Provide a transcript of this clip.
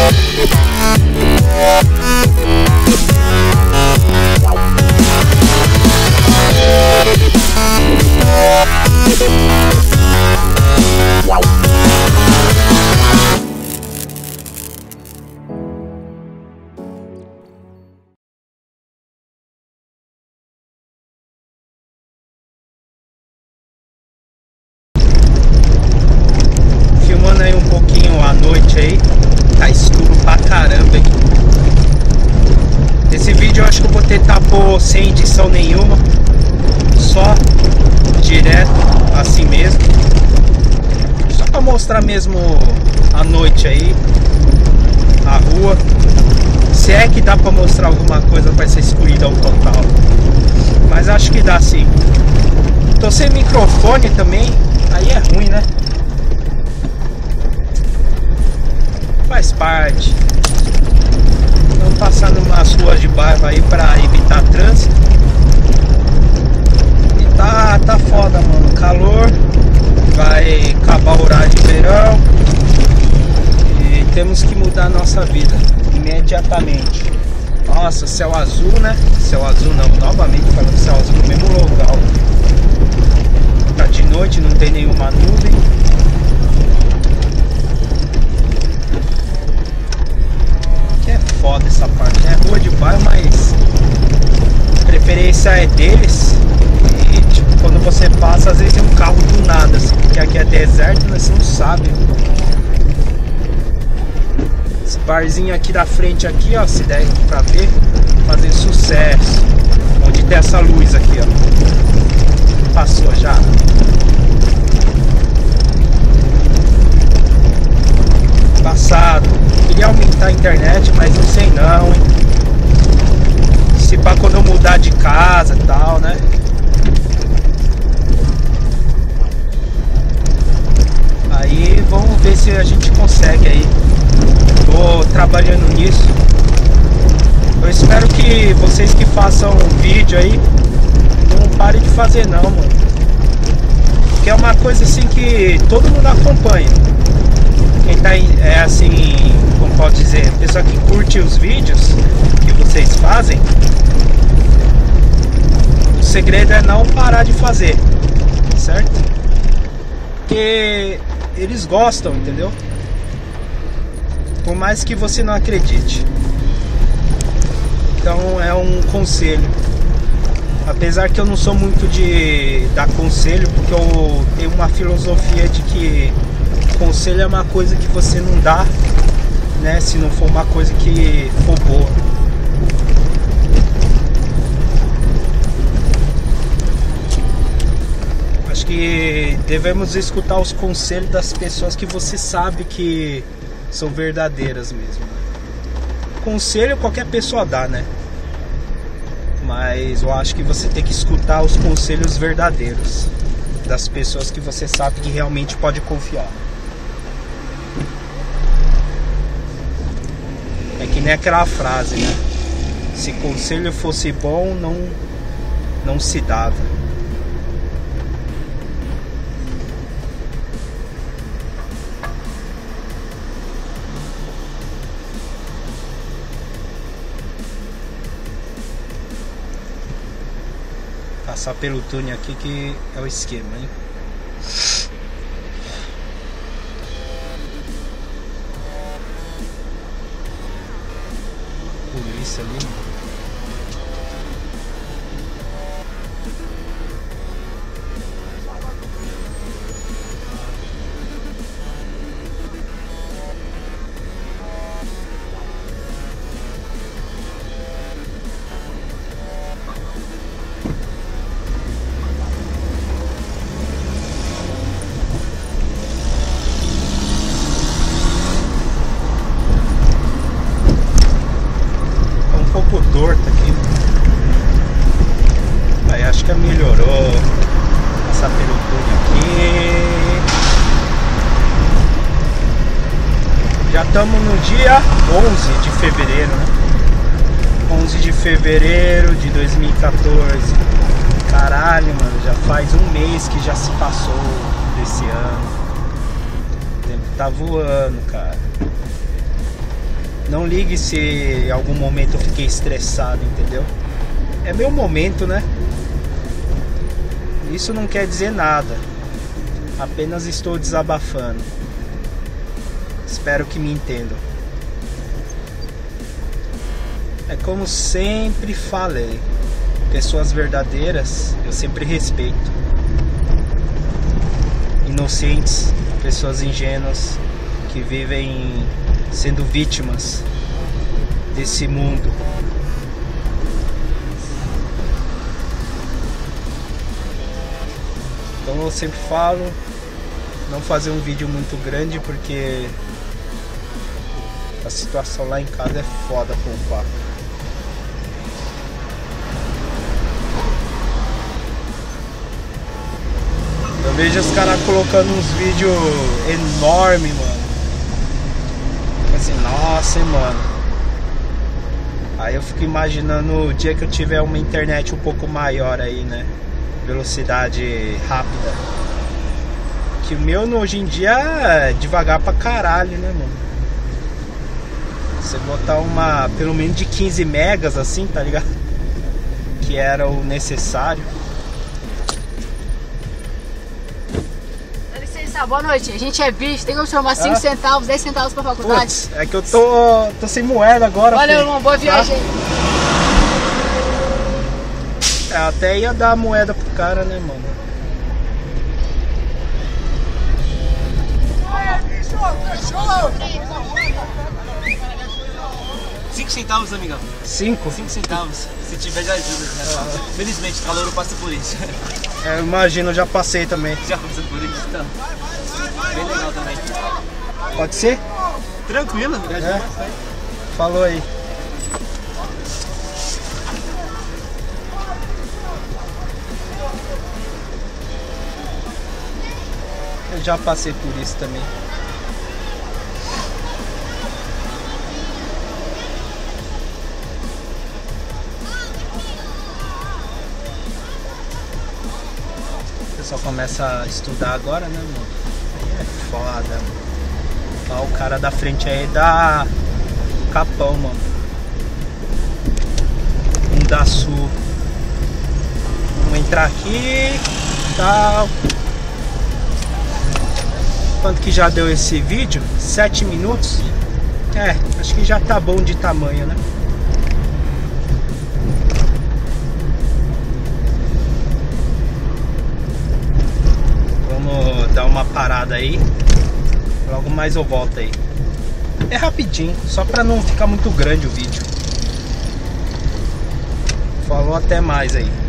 Filmando aí um pouquinho a noite aí. Tá escuro pra caramba aí. Esse vídeo eu acho que eu vou tentar pôr sem edição nenhuma, só direto assim mesmo, só pra mostrar mesmo a noite aí, a rua. Se é que dá pra mostrar alguma coisa com essa escuridão total, mas acho que dá sim. Tô sem microfone também, aí é ruim, né? Faz parte. Vamos passar numas ruas de bairro aí pra evitar trânsito. E tá foda, mano. Calor. Vai acabar o horário de verão. E temos que mudar a nossa vida imediatamente. Nossa, céu azul, né? Céu azul não, novamente falando céu azul no mesmo local. Tá de noite, não tem nenhuma nuvem. É foda essa parte, é rua de bairro, mas a preferência é deles. E tipo, quando você passa, às vezes tem um carro do nada, assim, porque aqui é deserto, mas você não sabe. Esse barzinho aqui da frente aqui, ó, se der pra ver, fazer sucesso. Onde tem essa luz aqui, ó. Passou já. Passado. Queria aumentar a internet, mas não sei não, hein? Se pá, quando eu mudar de casa e tal, né? Aí vamos ver se a gente consegue aí. Tô trabalhando nisso. Eu espero que vocês que façam vídeo aí não parem de fazer não, mano. Porque é uma coisa assim que todo mundo acompanha. Quem tá é assim, como pode dizer, pessoa que curte os vídeos que vocês fazem, o segredo é não parar de fazer, certo? Porque eles gostam, entendeu? Por mais que você não acredite. Então é um conselho. Apesar que eu não sou muito de dar conselho, porque eu tenho uma filosofia de que conselho é uma coisa que você não dá, né? Se não for uma coisa que for boa. Acho que devemos escutar os conselhos das pessoas que você sabe que são verdadeiras mesmo. Conselho qualquer pessoa dá, né? Mas eu acho que você tem que escutar os conselhos verdadeiros das pessoas que você sabe que realmente pode confiar. É que nem aquela frase, né? Se conselho fosse bom, não se dava. Passar pelo túnel aqui que é o esquema, hein? Polícia ali. Torto aqui. Aí acho que melhorou. Passar pelo túnel aqui. Já estamos no dia 11 de fevereiro, né? 11 de fevereiro de 2014. Caralho, mano, já faz um mês que já se passou desse ano. O tempo tá voando, cara. Não ligue se em algum momento eu fiquei estressado, entendeu? É meu momento, né? Isso não quer dizer nada. Apenas estou desabafando. Espero que me entendam. É como sempre falei. Pessoas verdadeiras eu sempre respeito. Inocentes, pessoas ingênuas que vivem sendo vítimas desse mundo. Então eu sempre falo, não fazer um vídeo muito grande porque a situação lá em casa é foda, compa. Eu vejo os caras colocando uns vídeos enormes, mano. Assim, nossa, hein, mano. Aí eu fico imaginando o dia que eu tiver uma internet um pouco maior aí, né? Velocidade rápida. Que o meu hoje em dia é devagar pra caralho, né, mano? Você botar uma, pelo menos de 15 megas assim, tá ligado? Que era o necessário. Dá licença, boa noite. A gente é bicho, tem como tomar 5 centavos, 10 centavos pra faculdade? Puts, é que eu tô sem moeda agora. Valeu, filho. irmão, boa viagem aí. É, até ia dar a moeda pro cara, né, mano? Fechou! 5 centavos, amigão. 5? 5 centavos. Se tiver, já ajuda. Né? Felizmente, o calor passa por isso. É, eu imagino, eu já passei também. Já passou por isso, então. Bem legal também. Pode ser? Tranquilo, viajou É. bastante. Falou aí. Eu já passei por isso também. O pessoal começa a estudar agora, né, mano? Aí é foda, mano. Ó, o cara da frente aí dá capão, mano. Um da sul. Vamos entrar aqui. Tal. Quanto que já deu esse vídeo? 7 minutos? É, acho que já tá bom de tamanho, né? Vamos dar uma parada aí. Logo mais eu volto aí. É rapidinho, só pra não ficar muito grande o vídeo. Falou, até mais aí.